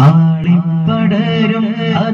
ആളിപ്പടരും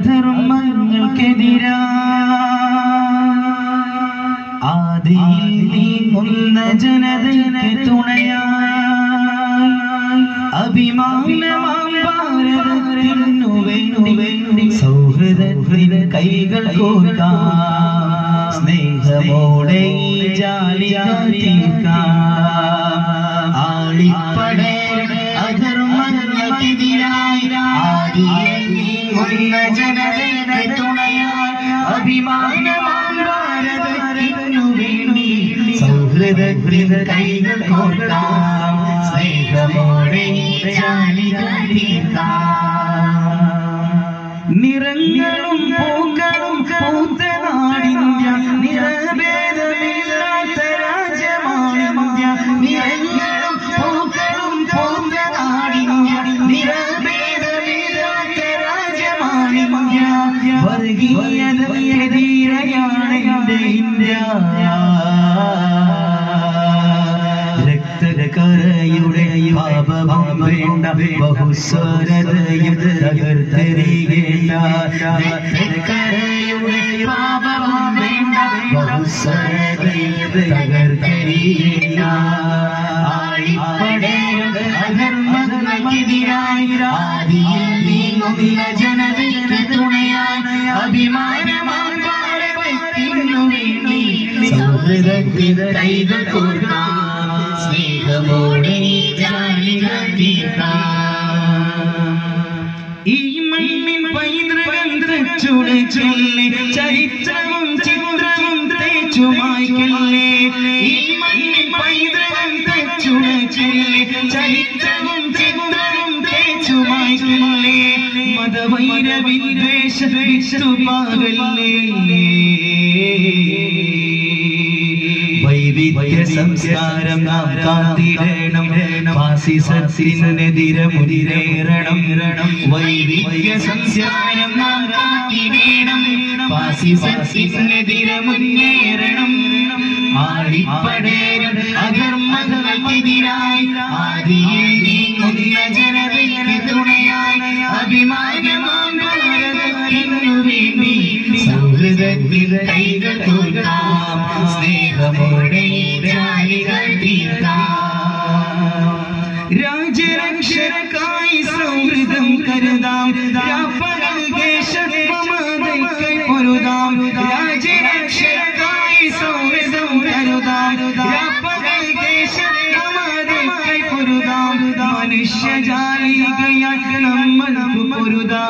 അധർമ്മങ്ങൾക്കെതിരായി ആദിയിൽ നീങ്ങുന്ന ജനതയ്ക്ക് തുണയായി അഭിമാനമാം ഭാരതത്തിനു വേണ്ടി സൗഹൃദത്തിന് കൈകൾ കോർക്കാം സ്നേഹമോടെ ജാലിക തീർക്കാം ആളിപ്പടരും അധർമ്മങ്ങൾക്കെതിരായി ആദിയിൽ നീങ്ങുന്ന ജനതയ്ക്ക് തുണയായി അഭിമാനമാം ഭാരതത്തിനു വേണ്ടി സൗഹൃദത്തിന് കൈകൾ കോർക്കാം സ്നേഹമോടെ ജാലിക തീർക്കാം നിറങ്ങളും പൂക്കളും പൂത്ത നാടിന്ത്യ നിറഭേദമില്ലാത്ത രാജ്യമാണിന്ത്യ നിറങ്ങളും പൂക്കളും പൂത്ത നാടിന്ത്യ നിറഭേദമില്ലാത്ത രാജ്യമാണിന്ത്യ വർഗീയതയ്ക്കെതിരെയാണ് എന്റെ ഇന്ത്യ രക്തക്കരയുടെ പാപം വേണ്ട ബഹുസ്വരതയും തകർത്തെറിയേണ്ട രക്തക്കരയുടെ പാപം വേണ്ട ബഹുസ്വരതയും തകർത്തെറിയേണ്ട ആളിപ്പടരും അധർമ്മങ്ങൾക്കെതിരായി ആദിയിൽ നീങ്ങുന്ന ജനതയ്ക്ക് തുണയായി അഭിമാനമാം ഭാരതത്തിനു വേണ്ടി സൗഹൃദത്തിന് കൈകൾ കോർക്കാം സ്നേഹമോടെ ജാലിക തീർക്കാം ഈ മണ്ണിൻ പൈതൃകം തച്ചുടെ ചൊല്ലി ചരിത്രവും ചിത്രവും തേച്ചുമായിക്കല്ലേ ഈ മണ്ണിൻ പൈതൃകം തച്ചുടെ ചൊല്ലി ചരിത്രവും ചിത്രവും തേച്ചുമായിക്കല്ലേ മതവൈര വിദ്വേഷ വിട്ടുപാകല്ലേ വൈവിധ്യ സംസ്കാരം നാം കാത്തിടണം ഫാസിസത്തിനെതിരെ മുന്നേറണം വൈവിധ്യ സംസ്കാരം നാം കാത്തിടണം ഫാസിസത്തിനെതിരെ മുന്നേറണം ആളിപ്പടരും അധർമ്മങ്ങൾക്കെതിരായി ആദിയിൽ നീങ്ങുന്ന ജനതയ്ക്ക് തുണയായി അഭിമാനമാം ഭാരതത്തിനു വേണ്ടി സൗഹൃദത്തിന് കൈകൾ കോർക്കാം സ്നേഹമോടെ ജാലിക തീർക്കാം രാജ്യരക്ഷകർക്കായി സൗഹൃദം കരുതാം രാപ്പകൽ ദേശമമതയ്ക്ക് പൊരുതാം രാജ്യരക്ഷകർക്കായി സൗഹൃദം കരുതാം രാപ്പകൽ ദേശമമതയ്ക്ക് പൊരുതാം മനുഷ്യജാലികയായി നമ്മൾ പൊരുതാം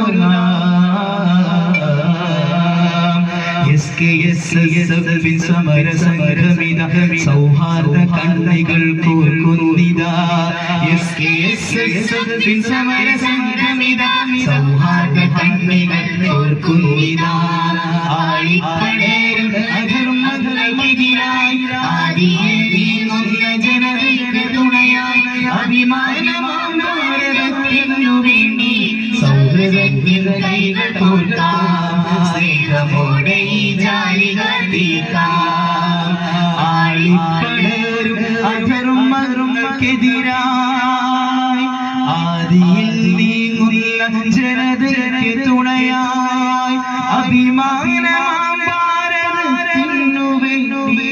സമര സംഗമിത സൗഹാർദ്ദ കണ്ണികൾ കോർക്കുന്നിതാ സമര സംഗമിത സൗഹാർദ്ദ കണ്ണികൾ കോർക്കുന്നിതാ ആളിപ്പടരും അധർമ്മങ്ങൾക്കെതിരായി ആദിയിൽ നീങ്ങുന്ന ജനതയ്ക്ക് തുണയായി അഭിമാനമാം ഭാരതത്തിനു വേണ്ടി സൗഹൃദത്തിന് കൈകൾ കോർക്കാം സ്നേഹമോടെ ജാലിക തീർക്കാം ആളിപ്പടരും അധർമ്മങ്ങൾക്കെതിരായി ആദിയിൽ നീങ്ങുന്ന ജനതയ്ക്ക് തുണയായി അഭിമാനമാം ഭാരതത്തിനു വേണ്ടി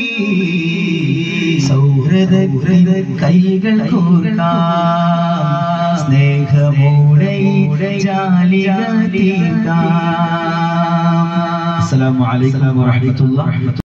സൗഹൃദത്തിന് കൈകൾ കോർക്കാം സ്നേഹമോടെ ജാലിക തീർക്കാം. അസ്സലാമു അലൈക്കും വറഹ്മത്തുള്ളാഹി